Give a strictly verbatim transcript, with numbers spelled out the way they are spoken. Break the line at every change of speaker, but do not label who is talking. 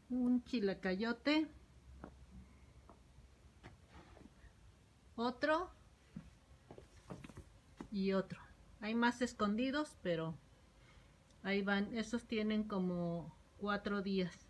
un chilacayote, otro y otro. Hay más escondidos, pero ahí van. Esos tienen como cuatro días.